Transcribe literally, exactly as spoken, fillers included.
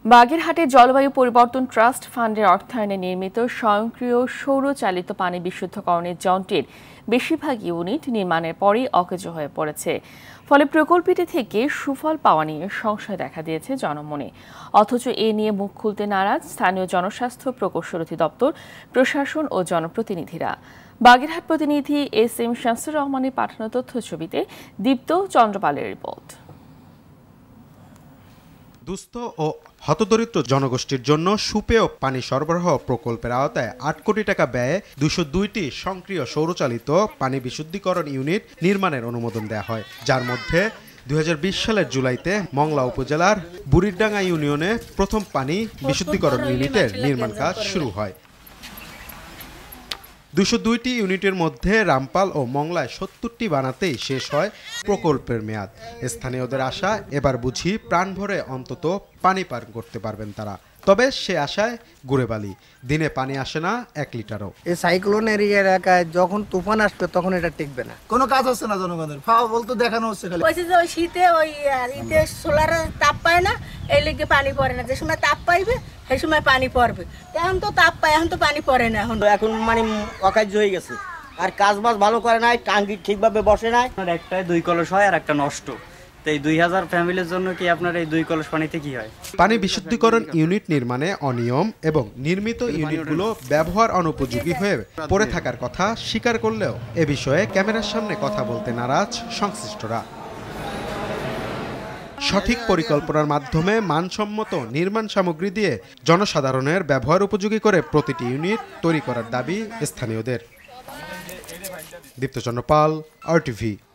বাগেরহাটে জলবায়ু পরিবর্তন ট্রাস্ট ফান্ডের অর্থায়নে নির্মিত স্বয়ংক্রিয় সৌরচালিত পানি বিশুদ্ধকরণের যন্ত্রের বেশিরভাগ ইউনিট নির্মাণের পরই অকেজো হয়ে পড়েছে। ফলে প্রকল্পটি থেকে সুফল পাওয়া নিয়ে সংশয় দেখা দিয়েছে জনমনে। অথচ এ নিয়ে মুখ খুলতে নারাজ স্থানীয় জনস্বাস্থ্য প্রকৌশল অধিদপ্তর, প্রশাসন ও জনপ্রতিনিধিরা। বাগেরহাট প্রতিনিধি এস এম শামসুর রহমানের পাঠানো তথ্যছবিতে দীপ্ত চন্দ্রপালের রিপোর্ট। দুস্থ ও হতদরিদ্র জনগোষ্ঠীর জন্য সুপেয় পানি সরবরাহ প্রকল্পের আওতায় আট কোটি টাকা ব্যয়ে দুশো দুইটি স্বয়ংক্রিয় সৌরচালিত পানি বিশুদ্ধীকরণ ইউনিট নির্মাণের অনুমোদন দেওয়া হয়, যার মধ্যে দুই হাজার বিশ সালের জুলাইতে মংলা উপজেলার বুড়িরডাঙ্গা ইউনিয়নে প্রথম পানি বিশুদ্ধীকরণ ইউনিটের নির্মাণ কাজ শুরু হয়। দুশো দুইটি ইউনিটের মধ্যে রামপাল ও মংলায় সত্তরটি বানাতেই শেষ হয় প্রকল্পের মেয়াদ। স্থানীয়দের আশা, এবার বুঝি প্রাণ ভরে অন্তত পানি পান করতে পারবেন তারা। তবে সে আশায় গুড়ে বালি, দিনে পানি আসে না এক লিটারও। এই সাইক্লোন এরিয়া এলাকায় যখন তুফান আসবে তখন এটা টিকবে না, কোনো কাজ হচ্ছে না জনগণের। ফাওয়া বলতে দেখানো হচ্ছে খালি। কইছে যে ওই শীতে ওই ইতে সোলারের তাপ পায় না, এই লেগে পানি পড়ে না। যে সময় তাপ পাইবে সেই সময় পানি পড়বে। এখন তো তাপ পায়, এখন তো পানি পড়ে না। এখন এখন মানে অকার্য হয়ে গেছে, আর কাজ বাজ ভালো করে নাই, টাঙ্কি ঠিকভাবে বসে নাই। একটাই দুই কলস হয় আর একটা নষ্ট। এই দুই হাজার ফ্যামিলির জন্য কি আপনার এই দুই কলস পানিতে কি হয়? পানি বিশুদ্ধীকরণ ইউনিট নির্মাণে অনিয়ম এবং নির্মিত ইউনিটগুলো ব্যবহার অনুপযোগী হয়ে পড়ে থাকার কথা স্বীকার করলেও এ বিষয়ে ক্যামেরার সামনে কথা বলতে নারাজ সংশ্লিষ্টরা। সঠিক পরিকল্পনার মাধ্যমে মানসম্মত নির্মাণ সামগ্রী দিয়ে জনসাধারণের ব্যবহার উপযোগী করে প্রতিটি ইউনিট তৈরি করার দাবি স্থানীয়দের। Dipta Chandra Pal, R TV.